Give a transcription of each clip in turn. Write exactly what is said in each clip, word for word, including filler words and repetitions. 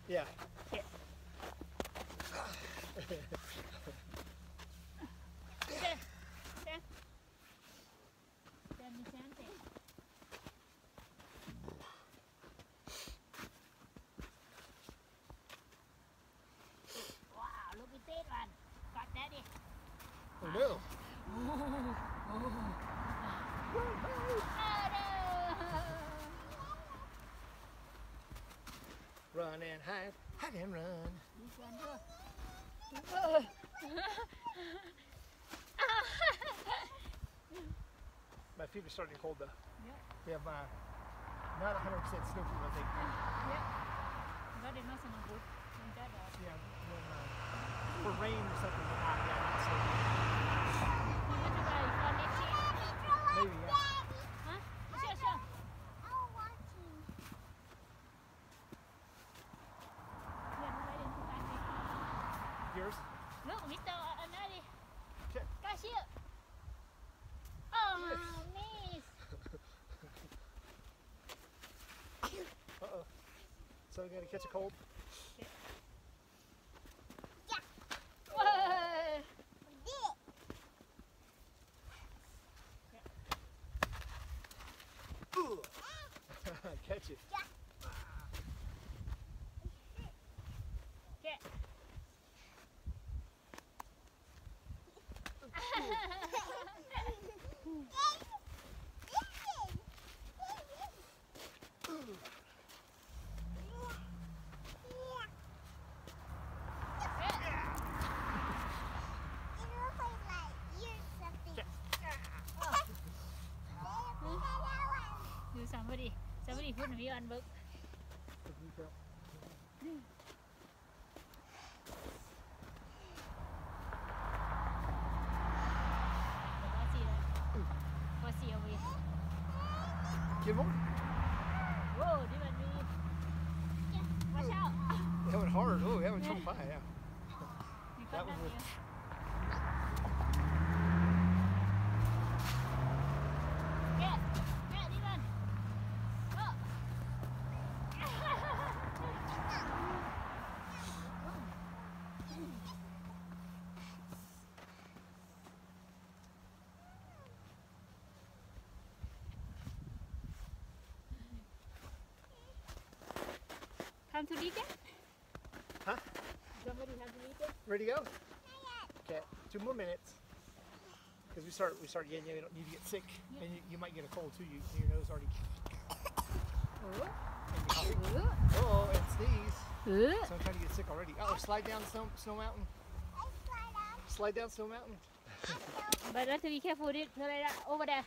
Yeah. Okay. Okay. Okay. Then we can take. Wow, look at that one. Got daddy. Oh no. Oh, oh. Run and hide, hide and run. My feet are starting to cold though. Yep. We have uh, not one hundred percent snow proof, I think. Yep. But it's not so good. Yeah, when, uh, for rain or something, but not, yeah, not snow proof. Maybe, yeah. Huh? Sure, sure. Yours? Look, we thought another. Okay. Cashier. Oh, miss. Uh-oh. So we gotta catch a cold? Whoa. Catch it. Okay. Do somebody, somebody put me on book. Give more? Whoa, did I do? Watch out. That went hard. Oh, that went so far, yeah. That was a... Get, get, Dylan. Go. Time to leave it? Huh? Somebody have to leave it? Ready to go? Okay, two more minutes. Because we start, we start getting, you don't need to get sick, yeah. And you, you might get a cold too. You, your nose already. Oh, oh, oh and sneeze. oh. So I'm trying to get sick already. Oh, slide down Snow, Snow Mountain. Slide down Snow Mountain. But have to be careful with it. Over there.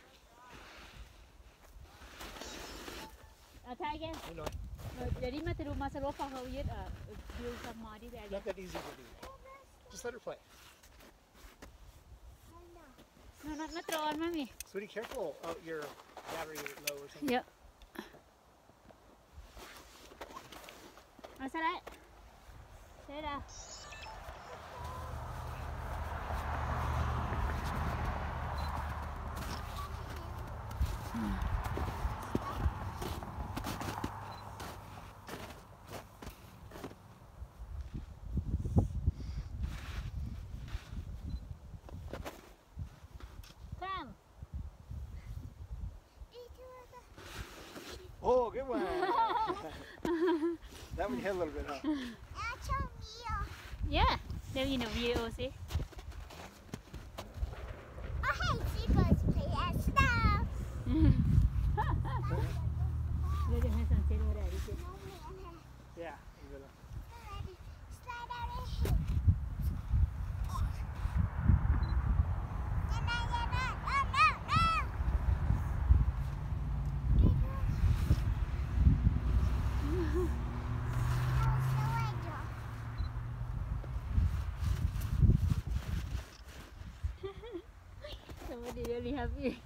I'll try again. Oh, no. Jadi mah terus masa lupa kau lihat view sama di there. Not that easy to do. Just let her play. No, not not throw on, mommy. Sweetie, careful. Oh, your battery is low or something. Yep. What's that? Say that. Oh, good one. That one you hit a little bit, huh? Yeah, there you know video, see? Oh, hey, seagulls play at snow. Look at my sunset already. Yeah. Slide out and hit. Somebody really happy.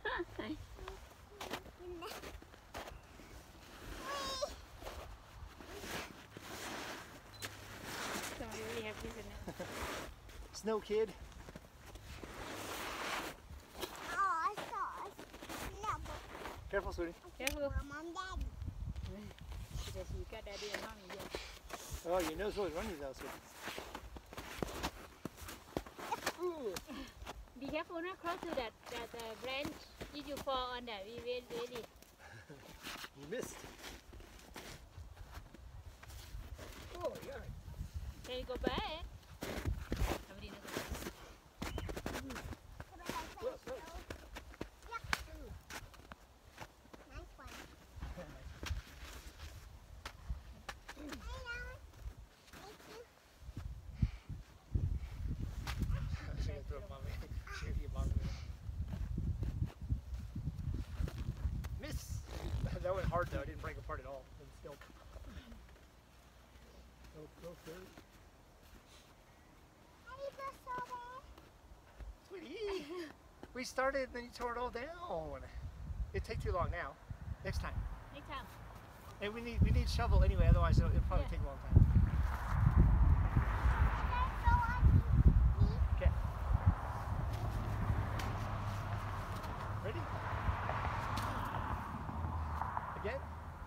Somebody really happy, isn't it? Snow kid. Oh, I saw us. Careful, sweetie. Careful. Mom, Daddy. Because you got daddy and mommy, yeah. Oh, your nose was running though. So. Ooh. Be careful, not close to that that uh, branch. If you fall on that, we will really. You missed. Oh, yeah. Can you go back? Somebody knows. Look, look. Nice one. She's gonna throw mommy. She's gonna get mommy. Miss! That went hard though. It didn't break apart at all. It was still. Go, go, go. Sweetie! We started and then you tore it all down. It'd take too long now. Next time. Next time. And we need we need shovel anyway, otherwise it'll, it'll probably Yeah. take a long time. Okay. Ready? Again?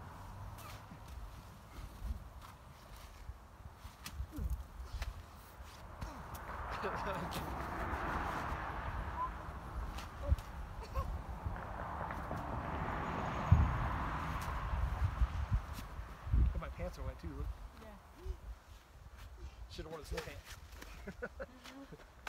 My pants are wet too. Look. Yeah. Should have worn the snow pants.